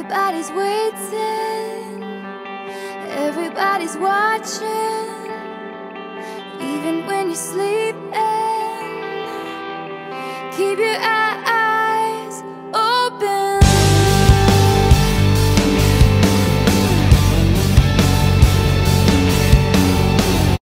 Everybody's waiting, everybody's watching. Even when you're sleeping, keep your eyes